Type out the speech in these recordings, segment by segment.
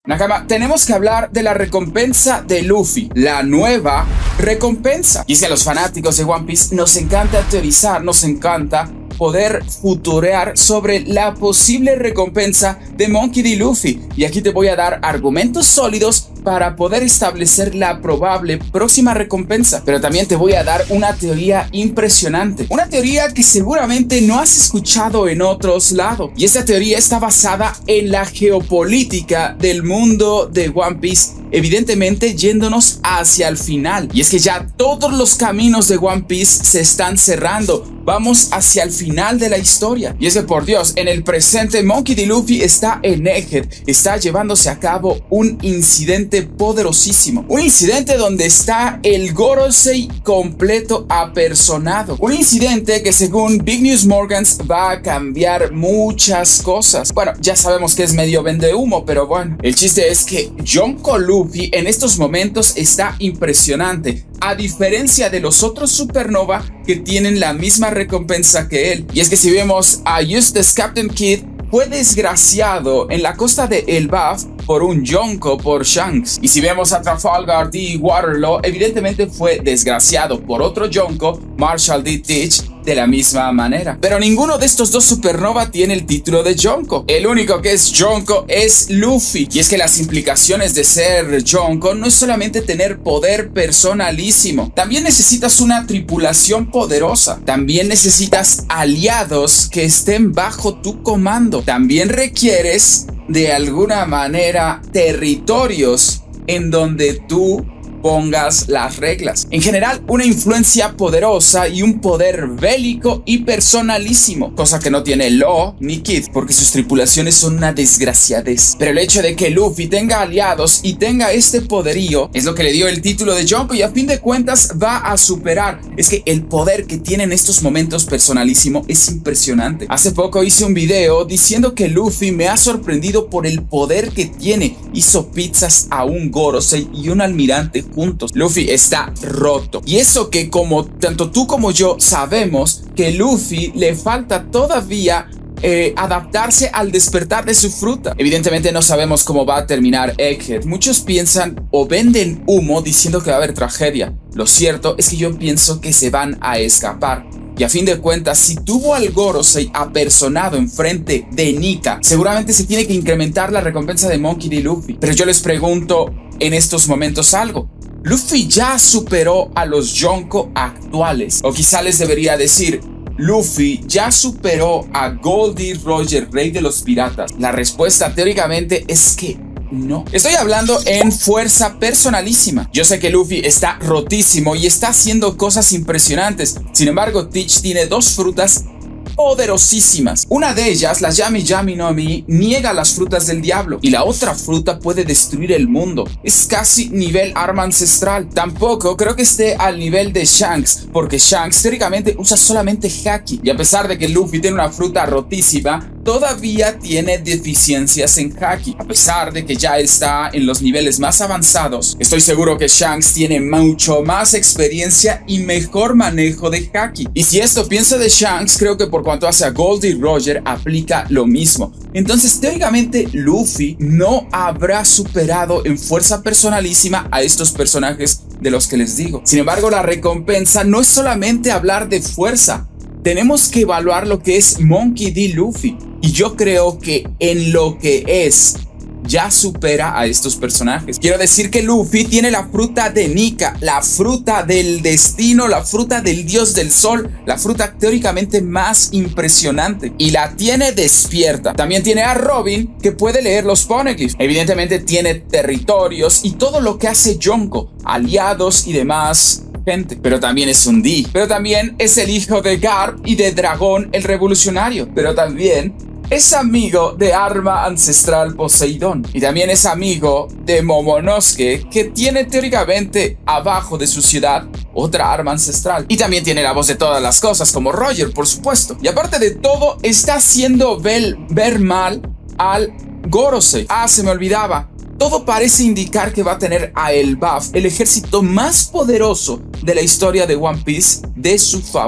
Nakama, tenemos que hablar de la recompensa de Luffy, la nueva recompensa. Y es que a los fanáticos de One Piece nos encanta teorizar, nos encanta poder futurear sobre la posible recompensa de Monkey D. Luffy. Y aquí te voy a dar argumentos sólidos para poder establecer la probable próxima recompensa. Pero también te voy a dar una teoría impresionante. Una teoría que seguramente no has escuchado en otros lados. Y esta teoría está basada en la geopolítica del mundo de One Piece. Evidentemente yéndonos hacia el final. Y es que ya todos los caminos de One Piece se están cerrando. Vamos hacia el final de la historia. Y es que por Dios, en el presente Monkey D. Luffy está en Egghead. Está llevándose a cabo un incidente poderosísimo. Un incidente donde está el Gorosei completo apersonado. Un incidente que según Big News Morgans va a cambiar muchas cosas. Bueno, ya sabemos que es medio vendehumo, pero bueno. El chiste es que Yonko Luffy en estos momentos está impresionante. A diferencia de los otros Supernova que tienen la misma recompensa que él. Y es que si vemos a Eustace Captain Kidd, fue desgraciado en la costa de Elbaf por un Yonko por Shanks. Y si vemos a Trafalgar D. Waterloo, evidentemente fue desgraciado por otro Yonko, Marshall D. Teach, de la misma manera. Pero ninguno de estos dos Supernova tiene el título de Yonko. El único que es Yonko es Luffy. Y es que las implicaciones de ser Yonko no es solamente tener poder personalísimo. También necesitas una tripulación poderosa. También necesitas aliados que estén bajo tu comando. También requieres de alguna manera territorios en donde tú pongas las reglas. En general, una influencia poderosa y un poder bélico y personalísimo, cosa que no tiene Law ni Kid, porque sus tripulaciones son una desgraciadez. Pero el hecho de que Luffy tenga aliados y tenga este poderío es lo que le dio el título de Yonko y a fin de cuentas va a superar. Es que el poder que tiene en estos momentos personalísimo es impresionante. Hace poco hice un video diciendo que Luffy me ha sorprendido por el poder que tiene. Hizo pizzas a un Gorosei y un almirante juntos. Luffy está roto. Y eso que como tanto tú como yo sabemos que Luffy le falta todavía adaptarse al despertar de su fruta. Evidentemente no sabemos cómo va a terminar Egghead. Muchos piensan o venden humo diciendo que va a haber tragedia. Lo cierto es que yo pienso que se van a escapar. Y a fin de cuentas, si tuvo al Gorosei apersonado enfrente de Nika, seguramente se tiene que incrementar la recompensa de Monkey D. Luffy. Pero yo les pregunto en estos momentos algo. Luffy ya superó a los Yonko actuales. O quizá les debería decir, Luffy ya superó a Goldie Roger, rey de los piratas. La respuesta teóricamente es que no. Estoy hablando en fuerza personalísima. Yo sé que Luffy está rotísimo y está haciendo cosas impresionantes. Sin embargo, Teach tiene dos frutas poderosísimas. Una de ellas, la Yami Yami no Mi, niega las frutas del diablo y la otra fruta puede destruir el mundo. Es casi nivel arma ancestral. Tampoco creo que esté al nivel de Shanks, porque Shanks teóricamente usa solamente Haki y a pesar de que Luffy tiene una fruta rotísima, todavía tiene deficiencias en Haki. A pesar de que ya está en los niveles más avanzados, estoy seguro que Shanks tiene mucho más experiencia y mejor manejo de Haki. Y si esto pienso de Shanks, creo que por cuanto hace a Goldie Roger aplica lo mismo. Entonces teóricamente Luffy no habrá superado en fuerza personalísima a estos personajes de los que les digo. Sin embargo, la recompensa no es solamente hablar de fuerza. Tenemos que evaluar lo que es Monkey D. Luffy. Y yo creo que en lo que es ya supera a estos personajes. Quiero decir que Luffy tiene la fruta de Nika, la fruta del destino, la fruta del dios del sol, la fruta teóricamente más impresionante y la tiene despierta. También tiene a Robin que puede leer los poneglyphs. Evidentemente tiene territorios y todo lo que hace Yonko, aliados y demás gente. Pero también es un D. Pero también es el hijo de Garp y de Dragón el revolucionario. Pero también es amigo de Arma Ancestral Poseidón. Y también es amigo de Momonosuke, que tiene teóricamente abajo de su ciudad otra arma ancestral. Y también tiene la voz de todas las cosas, como Roger, por supuesto. Y aparte de todo, está haciendo ver mal al Gorosei. Ah, se me olvidaba. Todo parece indicar que va a tener a Elbaf, el ejército más poderoso de la historia de One Piece, de su favor.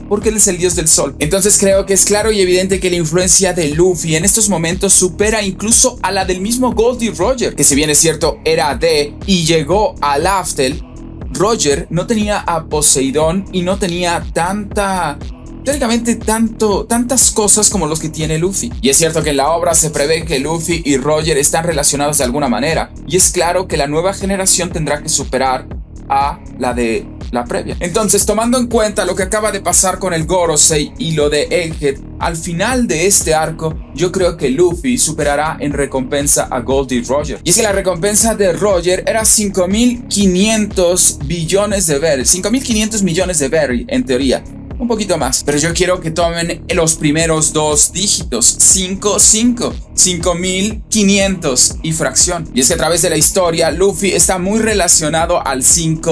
porque él es el dios del sol. Entonces creo que es claro y evidente que la influencia de Luffy en estos momentos supera incluso a la del mismo Goldie Roger, que si bien es cierto era de y llegó a Laftel, Roger no tenía a Poseidón y no tenía teóricamente tantas cosas como los que tiene Luffy. Y es cierto que en la obra se prevé que Luffy y Roger están relacionados de alguna manera, y es claro que la nueva generación tendrá que superar a la de la previa. Entonces, tomando en cuenta lo que acaba de pasar con el Gorosei y lo de Egghead, al final de este arco, yo creo que Luffy superará en recompensa a Goldie Roger. Y es que la recompensa de Roger era 5.500 billones de berry, 5.500 millones de berry, en teoría. Un poquito más, pero yo quiero que tomen los primeros dos dígitos, 5.500 y fracción. Y es que a través de la historia, Luffy está muy relacionado al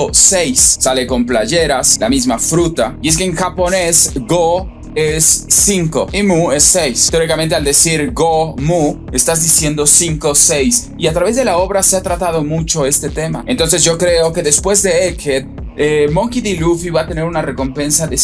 5-6. Sale con playeras, la misma fruta. Y es que en japonés, Go es 5 y Mu es 6. Teóricamente, al decir Go Mu, estás diciendo 5-6. Y a través de la obra se ha tratado mucho este tema. Entonces yo creo que después de Egghead, Monkey D. Luffy va a tener una recompensa de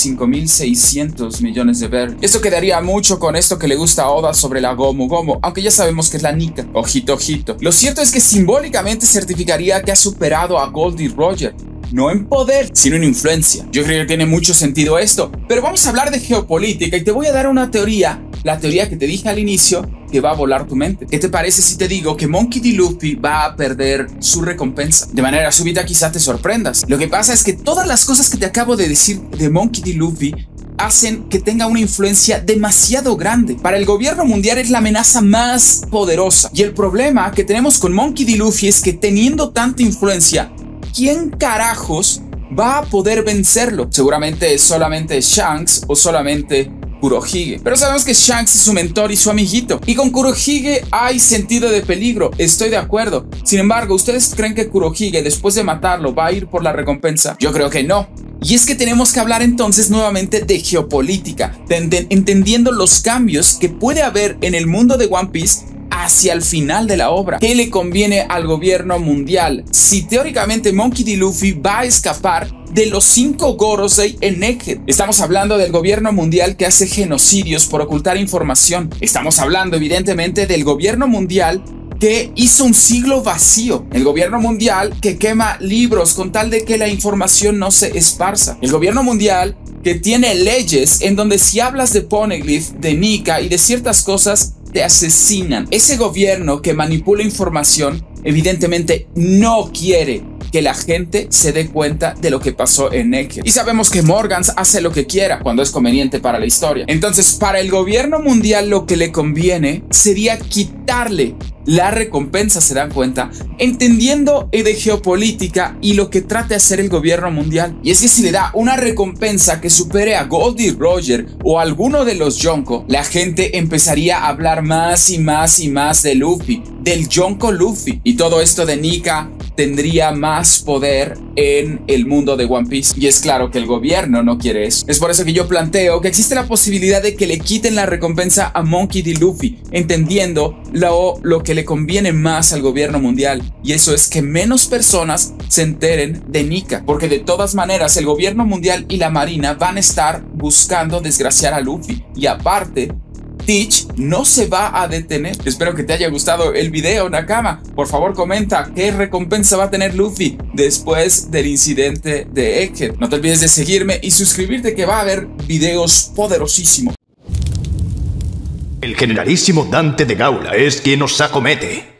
5.600 millones de berry. Esto quedaría mucho con esto que le gusta a Oda sobre la Gomu Gomu, aunque ya sabemos que es la Nika. Ojito, ojito. Lo cierto es que simbólicamente certificaría que ha superado a Goldie Roger. No en poder, sino en influencia. Yo creo que tiene mucho sentido esto. Pero vamos a hablar de geopolítica y te voy a dar una teoría, la teoría que te dije al inicio, que va a volar tu mente. ¿Qué te parece si te digo que Monkey D. Luffy va a perder su recompensa? De manera súbita quizá te sorprendas. Lo que pasa es que todas las cosas que te acabo de decir de Monkey D. Luffy hacen que tenga una influencia demasiado grande. Para el gobierno mundial es la amenaza más poderosa. Y el problema que tenemos con Monkey D. Luffy es que teniendo tanta influencia, ¿quién carajos va a poder vencerlo? Seguramente es solamente Shanks o solamente Kurohige. Pero sabemos que Shanks es su mentor y su amiguito. Y con Kurohige hay sentido de peligro, estoy de acuerdo. Sin embargo, ¿ustedes creen que Kurohige después de matarlo va a ir por la recompensa? Yo creo que no. Y es que tenemos que hablar entonces nuevamente de geopolítica, entendiendo los cambios que puede haber en el mundo de One Piece hacia el final de la obra. ¿Qué le conviene al gobierno mundial? Si teóricamente Monkey D. Luffy va a escapar de los 5 Gorosei en Egghead. Estamos hablando del gobierno mundial que hace genocidios por ocultar información. Estamos hablando evidentemente del gobierno mundial que hizo un siglo vacío. El gobierno mundial que quema libros con tal de que la información no se esparza. El gobierno mundial que tiene leyes en donde si hablas de Poneglyph, de Nika y de ciertas cosas, te asesinan. Ese gobierno que manipula información evidentemente no quiere que la gente se dé cuenta de lo que pasó en Egghead. Y sabemos que Morgans hace lo que quiera cuando es conveniente para la historia. Entonces, para el gobierno mundial lo que le conviene sería quitarle la recompensa, ¿se dan cuenta? Entendiendo de geopolítica y lo que trata de hacer el gobierno mundial. Y es que si le da una recompensa que supere a Goldie Roger o a alguno de los Yonko, la gente empezaría a hablar más y más y más de Luffy, del Yonko Luffy. Y todo esto de Nika tendría más poder en el mundo de One Piece. Y es claro que el gobierno no quiere eso. Es por eso que yo planteo que existe la posibilidad de que le quiten la recompensa a Monkey D. Luffy, entendiendo lo que le conviene más al gobierno mundial. Y eso es que menos personas se enteren de Nika. Porque de todas maneras el gobierno mundial y la marina van a estar buscando desgraciar a Luffy. Y aparte, Teach no se va a detener. Espero que te haya gustado el video, Nakama. Por favor, comenta qué recompensa va a tener Luffy después del incidente de Egghead. No te olvides de seguirme y suscribirte, que va a haber videos poderosísimos. El generalísimo Dante de Gaula es quien os acomete.